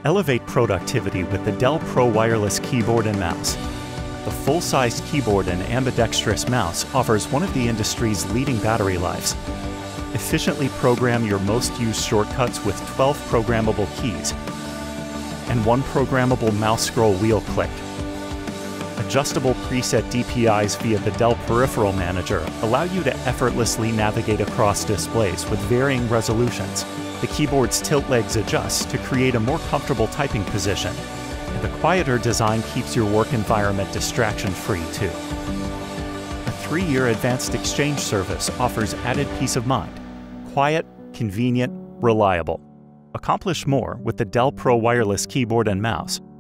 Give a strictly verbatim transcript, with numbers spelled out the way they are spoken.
Elevate productivity with the Dell Pro Wireless Keyboard and Mouse. The full-sized keyboard and ambidextrous mouse offers one of the industry's leading battery lives. Efficiently program your most used shortcuts with twelve programmable keys and one programmable mouse scroll wheel click. Adjustable preset D P Is via the Dell Peripheral Manager allow you to effortlessly navigate across displays with varying resolutions. The keyboard's tilt legs adjust to create a more comfortable typing position, and the quieter design keeps your work environment distraction-free too. A three-year advanced exchange service offers added peace of mind. Quiet, convenient, reliable. Accomplish more with the Dell Pro Wireless Keyboard and Mouse.